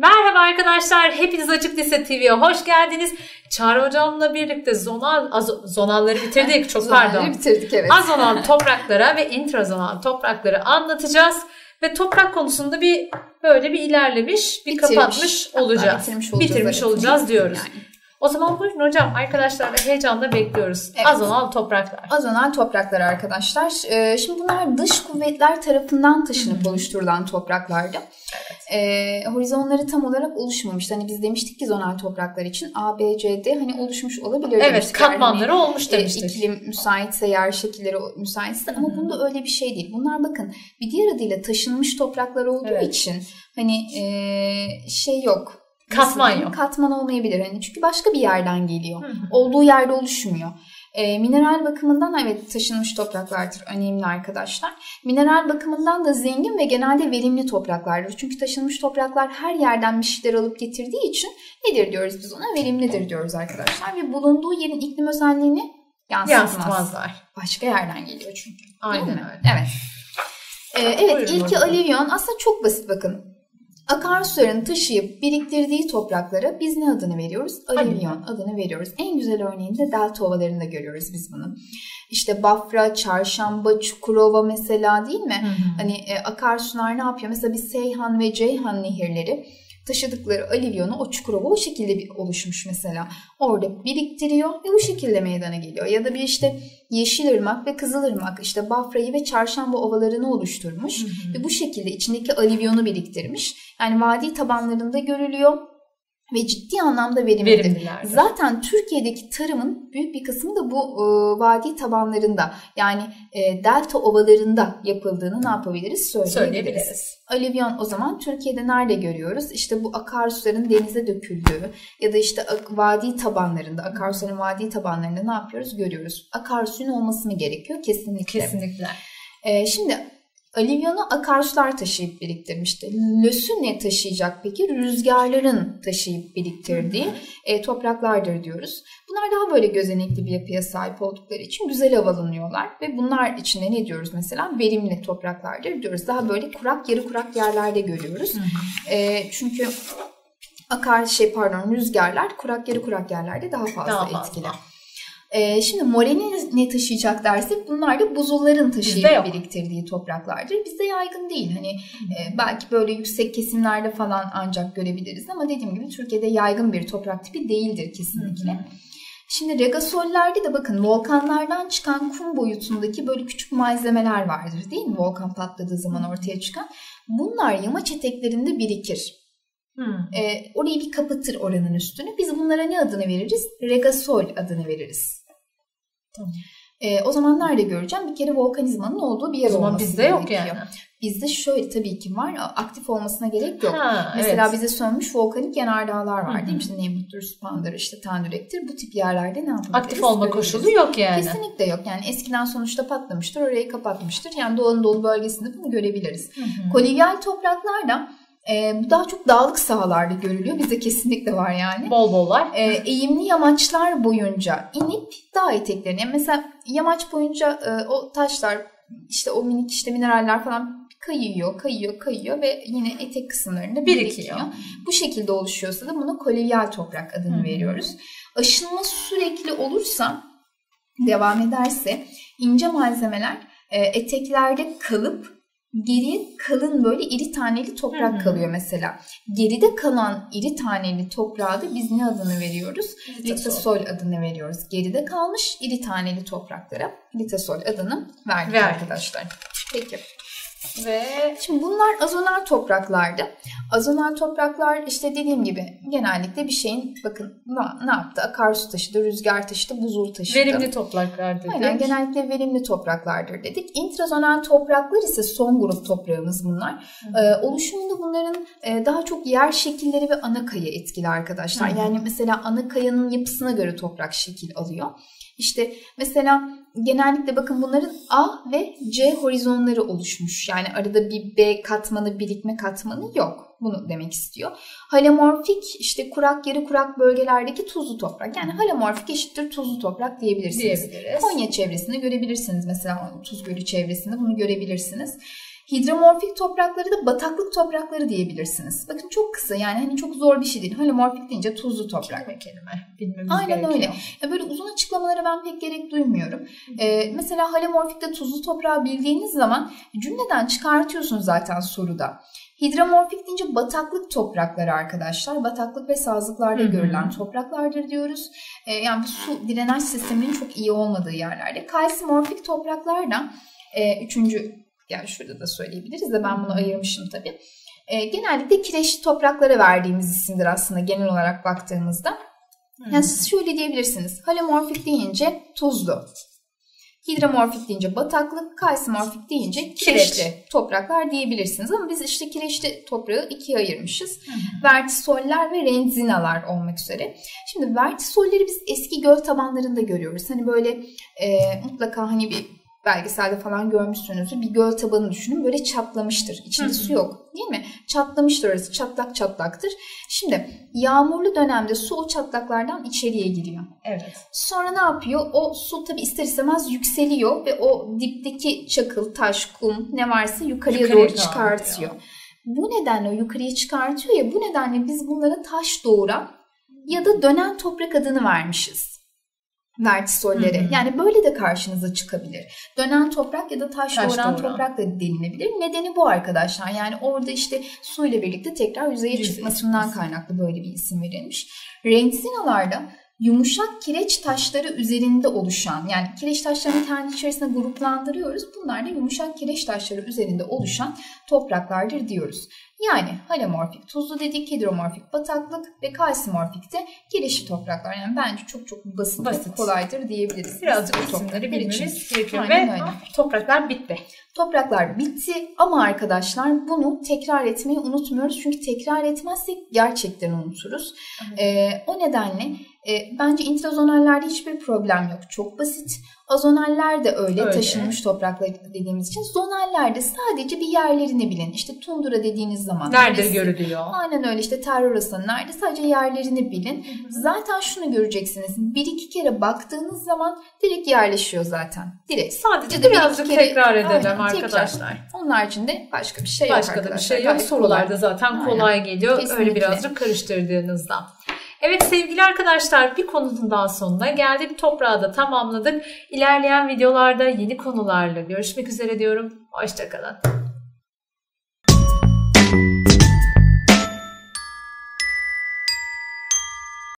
Merhaba arkadaşlar, hepiniz Açık Lise TV'ye hoş geldiniz. Çağrı hocamla birlikte zonalları bitirdik, çok pardon. Zonalları bitirdik, evet. Azonal topraklara ve intrazonal toprakları anlatacağız. Ve toprak konusunda böyle bir ilerlemiş, kapatmış olacağız. Bitirmiş olacağız diyoruz. Yani. O zaman buyurun hocam, arkadaşlarla heyecanla bekliyoruz. Evet. Azonal topraklar. Azonal topraklar arkadaşlar. Şimdi bunlar dış kuvvetler tarafından taşınıp oluşturulan topraklardı. Evet. Horizonları tam olarak oluşmamıştı. Hani biz demiştik ki zonal topraklar için A, B, C, D hani oluşmuş olabilir. Evet, katmanları hani, olmuş demiştik. İklim müsaitse, yer şekilleri müsaitse ama bunda öyle bir şey değil. Bunlar bakın bir diğer adıyla taşınmış topraklar olduğu için hani şey yok. Katman yok. Katman olmayabilir. Hani çünkü başka bir yerden geliyor. Olduğu yerde oluşmuyor. Mineral bakımından evet taşınmış topraklardır. Önemli arkadaşlar. Mineral bakımından da zengin ve genelde verimli topraklardır. Çünkü taşınmış topraklar her yerden bir şeyler alıp getirdiği için nedir diyoruz biz ona? Verimlidir diyoruz arkadaşlar. Ve bulunduğu yerin iklim özelliğini yansıtmazlar. Başka yerden geliyor çünkü. Aynen öyle. Evet. Evet, ilki alüvyon. Aslında çok basit bakın. Akarsuların taşıyıp biriktirdiği topraklara biz ne adını veriyoruz? Alüvyon adını veriyoruz. En güzel örneğini de delta ovalarında görüyoruz biz bunu. İşte Bafra, Çarşamba, Çukurova mesela değil mi? Hani akarsular ne yapıyor? Mesela bir Seyhan ve Ceyhan nehirleri taşıdıkları alüvyonu o Çukurova o şekilde oluşmuş mesela. Orada biriktiriyor ve bu şekilde meydana geliyor. Ya da bir işte Yeşilırmak ve Kızılırmak işte Bafra'yı ve Çarşamba ovalarını oluşturmuş. Ve bu şekilde içindeki alüvyonu biriktirmiş. Yani vadi tabanlarında görülüyor. Ve ciddi anlamda verimlidir. Zaten Türkiye'deki tarımın büyük bir kısmı da bu vadi tabanlarında yani delta ovalarında yapıldığını ne yapabiliriz? Söyleyebiliriz. Alüvyon o zaman Türkiye'de nerede görüyoruz? İşte bu akarsuların denize döküldüğü ya da işte vadi tabanlarında, akarsuların vadi tabanlarında ne yapıyoruz? Görüyoruz. Akarsuyun olması mı gerekiyor? Kesinlikle. Kesinlikle. Şimdi alüvyonu akarsular taşıyıp biriktirmişti. Lösü ne taşıyacak peki? Rüzgarların taşıyıp biriktirdiği topraklardır diyoruz. Bunlar daha böyle gözenekli bir yapıya sahip oldukları için güzel havalanıyorlar. Ve bunlar içinde ne diyoruz mesela? Verimli topraklardır diyoruz. Daha böyle kurak, yarı kurak yerlerde görüyoruz. Çünkü rüzgarlar kurak, yarı kurak yerlerde daha fazla etkili. Şimdi moreni ne taşıyacak dersek bunlar da buzulların taşıyıp biriktirdiği topraklardır. Bizde yaygın değil. Hani belki böyle yüksek kesimlerde falan ancak görebiliriz ama dediğim gibi Türkiye'de yaygın bir toprak tipi değildir kesinlikle. Şimdi regasollerde de bakın volkanlardan çıkan kum boyutundaki böyle küçük malzemeler vardır değil mi? Volkan patladığı zaman ortaya çıkan. Bunlar yamaç eteklerinde birikir. Orayı bir kapatır oranın üstünü. Biz bunlara ne adını veririz? Regasol adını veririz. Tamam. O zaman nerede göreceğim? Bir kere volkanizmanın olduğu bir yer olması bizde gerekiyor. Yok yani. Bizde şöyle tabii ki var. Aktif olmasına gerek yok. Mesela bize sönmüş volkanik yanardağlar var değil mi? İşte Nemrut'tur, Süphan'dır, işte Tandürek'tir. Bu tip yerlerde ne yapabiliriz? Aktif olma koşulu yok yani. Kesinlikle yok. Yani eskiden sonuçta patlamıştır, orayı kapatmıştır. Yani Doğu Anadolu bölgesinde bunu görebiliriz. Kolivyal topraklarda bu daha çok dağlık sahalarda görülüyor. Bizde kesinlikle var yani. Bol var. Eğimli yamaçlar boyunca inip dağ eteklerine. Yani mesela yamaç boyunca o taşlar işte o minik işte mineraller falan kayıyor ve yine etek kısımlarında birikiyor. Bu şekilde oluşuyorsa da buna kolivyal toprak adını veriyoruz. Aşınma sürekli olursa devam ederse ince malzemeler eteklerde kalıp geriye kalın böyle iri taneli toprak kalıyor mesela. Geride kalan iri taneli toprağa da biz ne adını veriyoruz? Litasol adını veriyoruz. Geride kalmış iri taneli topraklara litasol adını verdik arkadaşlar. Peki. Ve şimdi bunlar azonal topraklardı. Azonal topraklar işte dediğim gibi genellikle bir şeyin bakın ne yaptı? Akarsu taşıdı, rüzgar taşıdı, buzul taşıdı. Verimli topraklardır. Aynen genellikle verimli topraklardır dedik. İntrazonal topraklar ise son grup toprağımız bunlar. Oluşumunda bunların daha çok yer şekilleri ve ana kaya etkili arkadaşlar. Yani mesela ana kayanın yapısına göre toprak şekil alıyor. İşte mesela genellikle bakın bunların A ve C horizonları oluşmuş. Yani arada bir B katmanı, birikme katmanı yok. Bunu demek istiyor. Halemorfik işte kurak, yarı kurak bölgelerdeki tuzlu toprak. Yani halemorfik eşittir tuzlu toprak diyebilirsiniz. Konya çevresinde görebilirsiniz. Mesela Tuz Gölü çevresinde bunu görebilirsiniz. Hidromorfik toprakları da bataklık toprakları diyebilirsiniz. Bakın çok kısa, yani hani çok zor bir şey değil. Halomorfik deyince tuzlu toprak. Bilmemiz aynen gerekiyor. Öyle. Ya böyle uzun açıklamalara ben pek gerek duymuyorum. Mesela halomorfikte tuzlu toprağı bildiğiniz zaman cümleden çıkartıyorsunuz zaten soruda. Hidromorfik deyince bataklık toprakları arkadaşlar. Bataklık ve sazlıklarda görülen topraklardır diyoruz. Yani bu su drenaj sisteminin çok iyi olmadığı yerlerde. Kalsimorfik topraklarda üçüncü, yani şurada da söyleyebiliriz de ben bunu ayırmışım tabii. Genellikle kireçli topraklara verdiğimiz isimdir aslında genel olarak baktığımızda. Yani siz şöyle diyebilirsiniz. Halomorfik deyince tuzlu. Hidromorfik deyince bataklık, kalsimorfik deyince kireçli topraklar diyebilirsiniz. Ama biz işte kireçli toprağı ikiye ayırmışız. Vertisoller ve renzinalar olmak üzere. Şimdi vertisolleri biz eski göl tabanlarında görüyoruz. Hani böyle mutlaka hani bir belgeselde falan görmüşsünüzdür. Bir göl tabanı düşünün, böyle çatlamıştır. İçinde su yok, değil mi? Çatlamıştır orası, çatlak çatlaktır. Şimdi yağmurlu dönemde su o çatlaklardan içeriye giriyor. Evet. Sonra ne yapıyor? O su tabii ister istemez yükseliyor ve o dipteki çakıl, taş, kum ne varsa yukarıya doğru çıkartıyor. Bu nedenle o yukarıya çıkartıyor ya, bu nedenle biz bunlara taş doğuran ya da dönen toprak adını vermişiz. Vertisollere. Yani böyle de karşınıza çıkabilir. Dönen toprak ya da taş doğuran toprak da denilebilir. Nedeni bu arkadaşlar. Yani orada işte suyla birlikte tekrar yüzeye çıkmasından kaynaklı böyle bir isim verilmiş. Renzinalarda yumuşak kireç taşları üzerinde oluşan, yani kireç taşlarını kendi içerisinde gruplandırıyoruz. Bunlar da yumuşak kireç taşları üzerinde oluşan topraklardır diyoruz. Yani halomorfik tuzlu dedik, hidromorfik bataklık ve kalsimorfik de kireçli topraklar. Yani bence çok çok basit. Ve kolaydır diyebiliriz. Birazcık isimleri bilmemiz gerekiyor ve topraklar bitti. Topraklar bitti ama arkadaşlar bunu tekrar etmeyi unutmuyoruz. Çünkü tekrar etmezsek gerçekten unuturuz. O nedenle bence intrazonallerde hiçbir problem yok. Çok basit. Azonaller de öyle taşınmış topraklar dediğimiz için. Zonallerde sadece bir yerlerini bilin. İşte tundra dediğiniz zaman. Nerede görülüyor? Aynen öyle, işte terror nerede, sadece yerlerini bilin. Zaten şunu göreceksiniz. Bir iki kere baktığınız zaman direkt yerleşiyor zaten. Direkt. Sadece birazcık tekrar edelim arkadaşlar. Tekrar. Onun haricinde başka bir şey yok arkadaşlar. Başka da bir şey yok. Sorularda zaten kolay geliyor. Kesinlikle. Öyle birazcık karıştırdığınızda. Evet sevgili arkadaşlar, bir konunun daha sonuna geldik. Toprağı da tamamladık. İlerleyen videolarda yeni konularla görüşmek üzere diyorum. Hoşça kalın.